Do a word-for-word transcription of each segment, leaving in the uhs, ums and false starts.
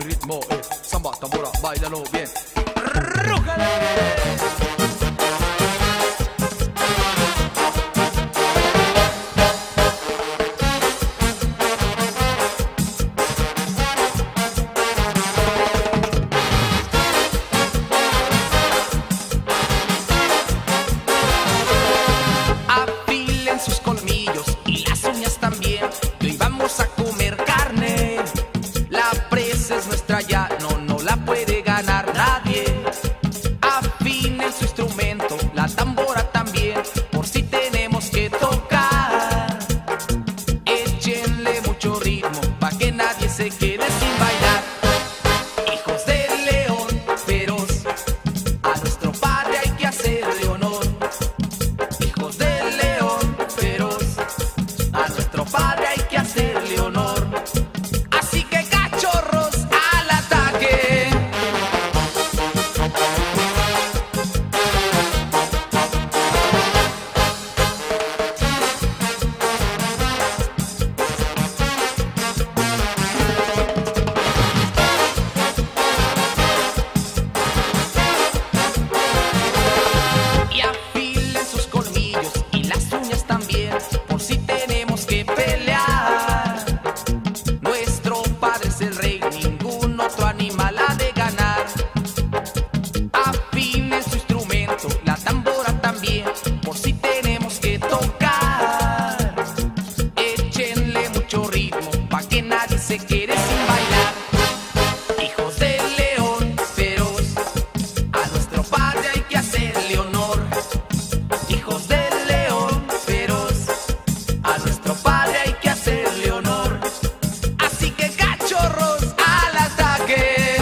mi ritmo es samba, tambora, bailalo bien. ¡Rújale! Sus colmillos y las uñas también, que hoy vamos a comer carne. La presa es nuestra ya, no, no la puede ganar nadie. Afinen su instrumento, la tambora también, por si tenemos que tocar. Échenle mucho ritmo, pa' que nadie se quede sin bailar. Hijos del león feroz, a nuestro padre hay que hacerle honor. Hijos del león feroz, a nuestro padre hay que hacerle honor. Así que cachorros al ataque. Y afilen sus colmillos y las uñas también, por si tenemos que pelear. Nuestro padre es el rey, ningún otro animal ha de ganar. Afinen su instrumento, la tambora también, por si tenemos que tocar. Échenle mucho ritmo, pa' que nadie se quede sin bailar. Hijos del león feroz, a nuestro padre hay que hacerle honor. Hijos del león feroz, a nuestro padre hay que hacerle honor. Así que cachorros al ataque.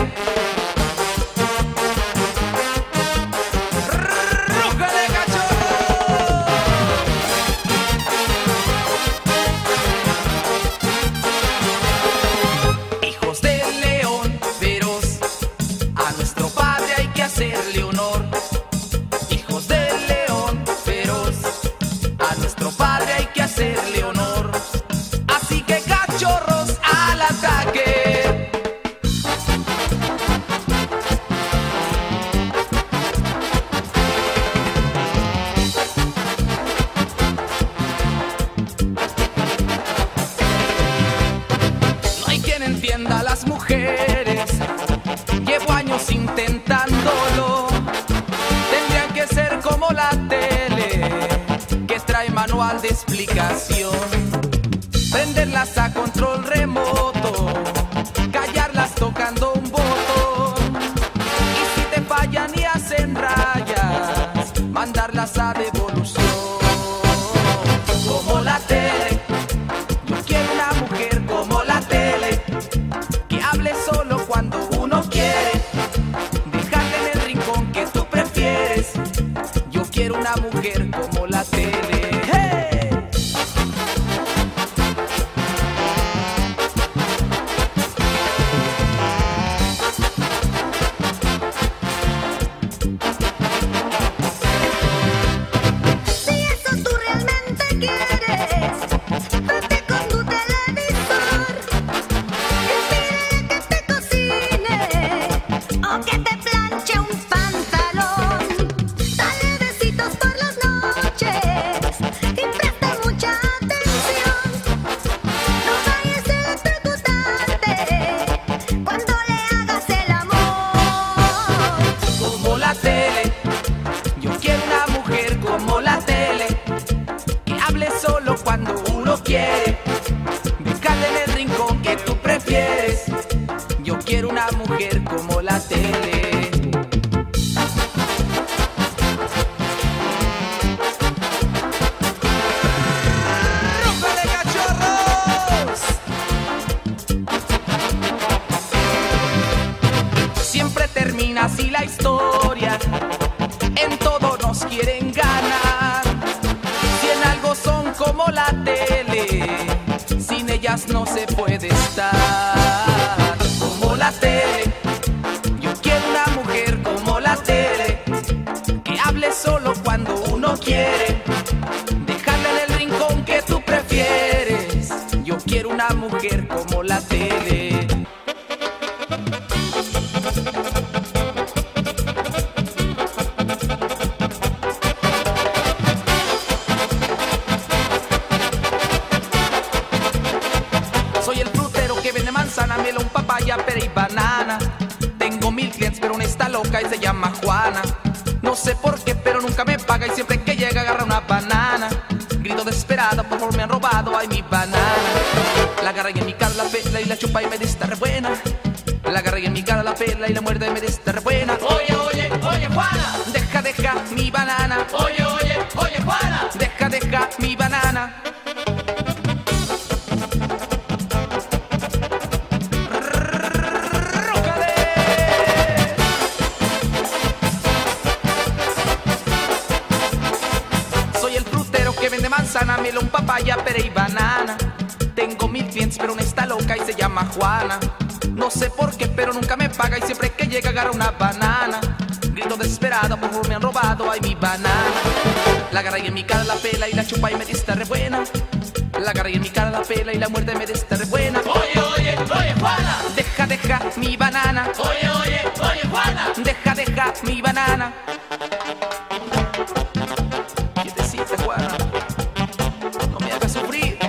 ¡Rújale, cachorros! Hijos del león feroz, a nuestro padre hay que hacerle honor. Hijos del león feroz, a nuestro padre hay que hacerle honor. Así que cachorros al ataque. No hay quien entienda a las mujeres, llevo años intentándolo. Tendrían que ser como la tele, que trae manual de explicación. Prenderlas a control remoto, callarlas tocando un botón. Y si te fallan y hacen rayas, mandarlas a devolución. Como la tele, yo quiero una mujer como la tele, que hable solo cuando uno quiere, dejarte en el rincón que tú prefieres. Yo quiero una mujer como la tele. ¡Hey! Si eso tú realmente quieres, vete con tu televisor y pídele que te cocine o que te planche un pantalón. Dale besitos por las noches y presta mucha atención. No vayas a electrocutarte cuando le hagas el amor. Como la tele, yo quiero una mujer como la tele, que hable solo cuando uno quiere, buscarle en el rincón que tú prefieres. Yo quiero una mujer como la tele. ¡Rújale, cachorros! Siempre termina así la historia, en todo nos quieren ganar. Si en algo son como la tele, sin ellas no se puede estar. Como la tele, yo quiero una mujer como la tele, que hable solo cuando uno quiere, dejarla en el rincón que tú prefieres. Yo quiero una mujer como la tele. por favor me han robado, ay mi banana. La agarra y en mi cara la pela y la chupa y me dice está re buena. La agarra y en mi cara la pela y la muerde y me dice está re buena. Oye, oye, oye, Juana. Deja, deja mi banana. Oye, oye, oye, Juana. Deja, deja mi banana. Soy el frutero que vende manzana, melón, papaya, pera y banana. Tengo mil clientes pero una está loca y se llama Juana. No sé por qué pero nunca me paga y siempre que llega agarra una banana. Grito desesperado, por favor me han robado, ay mi banana. La agarra y en mi cara la pela y la chupa y me dice está re buena. La agarra y en mi cara la pela y la muerde y me dice está re buena. Oye, oye, oye, Juana. Deja, deja mi banana. Oye, oye, oye, Juana. Deja, deja mi banana. Quietecita, Juana. No me hagas sufrir.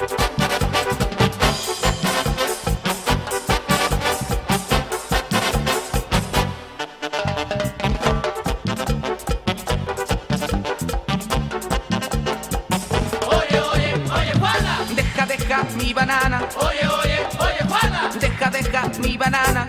Oye, oye, oye, Juana. Deja, deja mi banana. Oye, oye, oye, Juana. Deja, deja mi banana.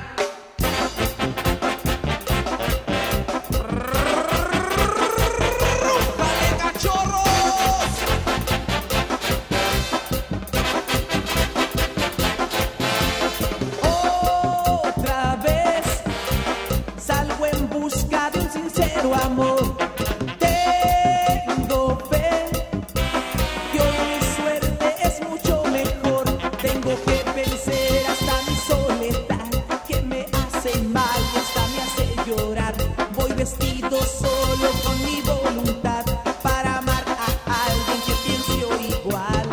Otra vez salgo en busca de un sincero amor. Tengo fe que hoy mi suerte es mucho mejor. Tengo que vencer hasta mi soledad, que me hace mal y hasta me hace llorar. Voy vestido solo con mi voluntad para amar a alguien que piense igual.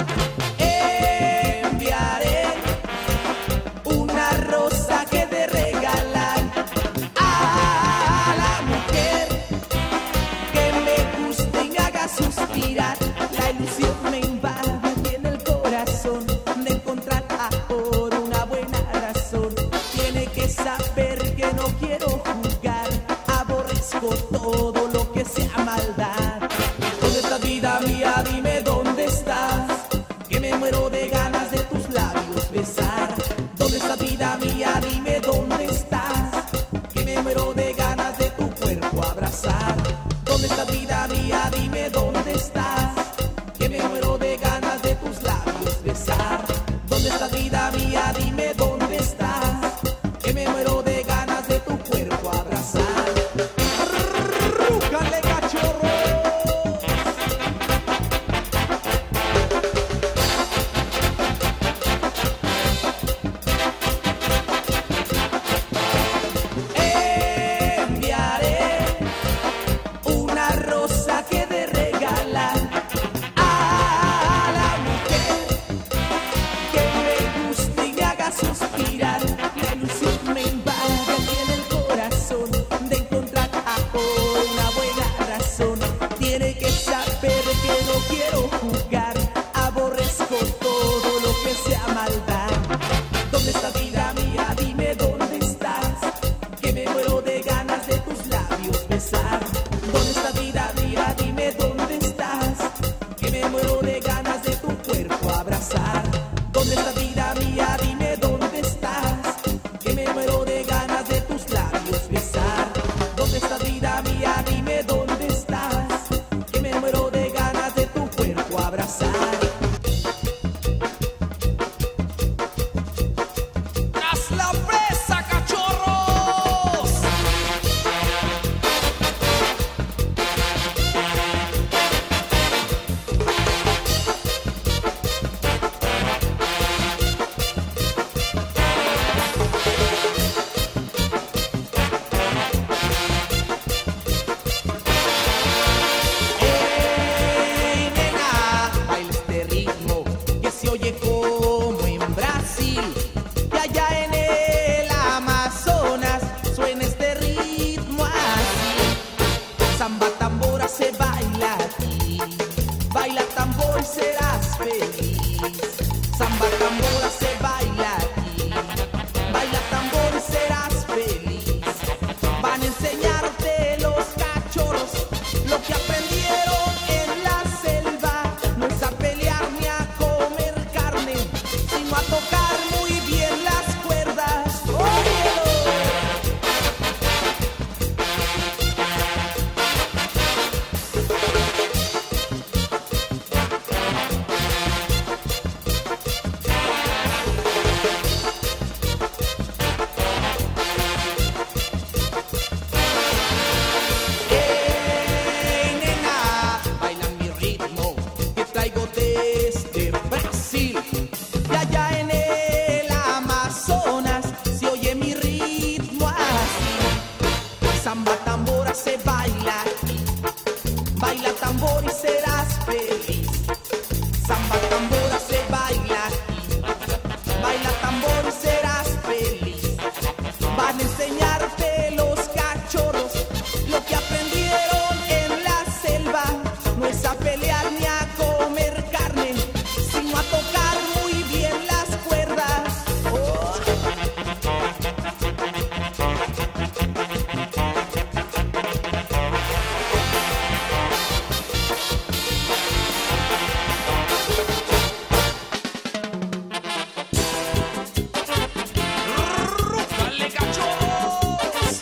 Enviaré una rosa que de regalar a la mujer que me guste y me haga suspirar. La ilusión me invade en el corazón de encontrar ahora una buena razón. Tiene que saber que no quiero jugar, aborrezco todo lo que sea maldad. ¿Dónde estás, vida mía? Dime dónde estás, que me muero de ganas de tus labios besar. ¿Dónde estás, vida mía? Dime dónde estás, que me muero de ganas de tu cuerpo abrazar. ¿Dónde estás, vida mía? Dime dónde estás, que me muero de ganas de tus labios besar. ¿Dónde estás, vida mía? Dime dónde estás, que me muero de ganas de tu cuerpo abrazar. ¡Rúcale, cachorro! Enviaré una rosa que de regalar a la mujer que me guste y me haga suspirar. La ilusión me invade desde Brasil. Y allá en el Amazonas se oye mi ritmo así. Samba tambora se baila aquí, baila tambor y serás feliz. Samba tambora se baila aquí, baila tambor y serás feliz. Van a enseñarte los cachorros lo que aprendieron en la selva. No es a pelear ni a comer carne, sino a tocar muy bien las cuerdas. Oh. ¡Dale, cachorros!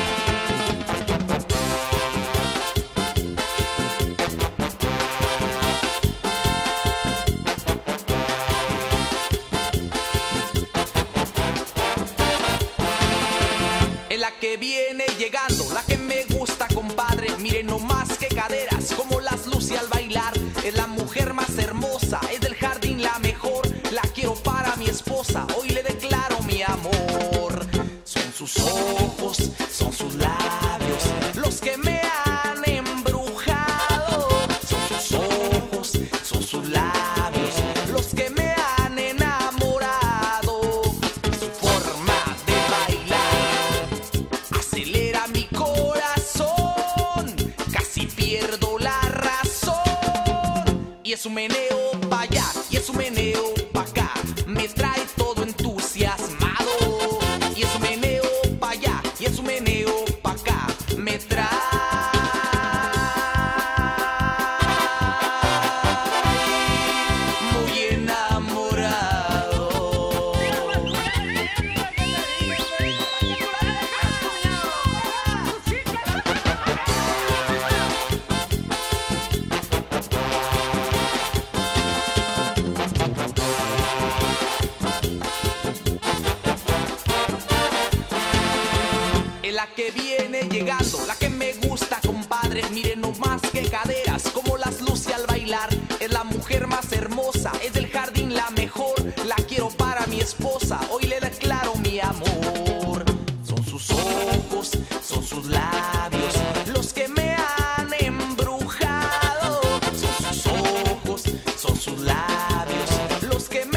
Es la que viene llegando, la que me gusta, compadre. Miren nomás que caderas, como las luce al bailar. Es la mujer más hermosa, es del jardín la mejor. La quiero para mi esposa, hoy le declaro mi amor. Son sus ojos, son sus labios, los que me han embrujado. Son sus ojos, son sus labios, los que me han enamorado. Su forma de bailar acelera mi corazón, casi pierdo la razón. Y es un meneo pa' allá, y es un meneo pa' acá, me trae todo entusiasmado. Y es un meneo pa' allá, y es un meneo pa' acá, me trae muy enamorado. Es la que viene llegando, la que me gusta, compadre. Miren nomás que caderas, como las luce al bailar. Es la mujer más hermosa, es del jardín la mejor. La quiero para mi esposa, hoy le declaro mi amor. Son sus ojos, son sus labios, los que me han embrujado. Son sus ojos, son sus labios, los que me